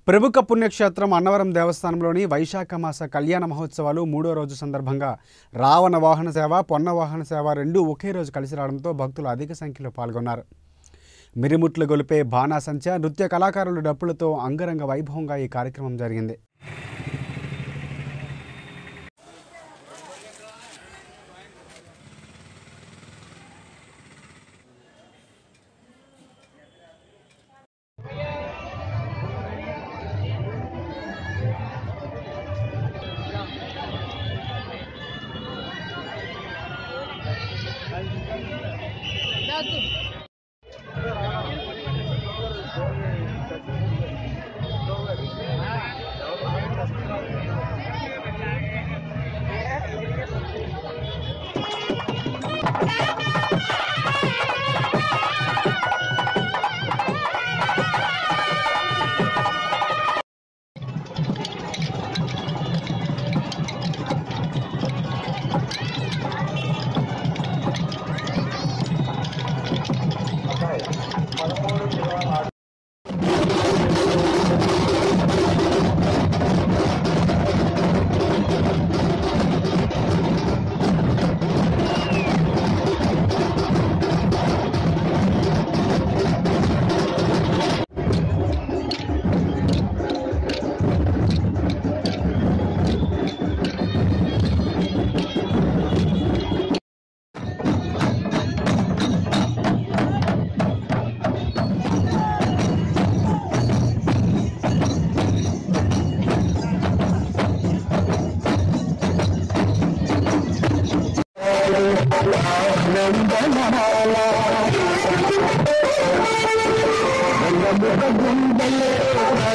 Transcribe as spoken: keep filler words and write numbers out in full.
ప్రముఖ పుణ్యక్షేత్రం అన్నవరం దేవస్థానంలోని వైశాఖ మాస కళ్యాణ మహోత్సవాలు మూడో రోజు సందర్భంగా రావణ వాహన సేవ, పొన్న వాహన సేవ రెండూ ఒకే రోజు కలిసి రావడంతో భక్తులు అధిక సంఖ్యలో పాల్గొన్నారు. మిరిముట్లు గొలిపే బాణాసంచా, నృత్య కళాకారుల డప్పులతో అంగరంగ వైభవంగా ఈ కార్యక్రమం జరిగింది. నందనమాల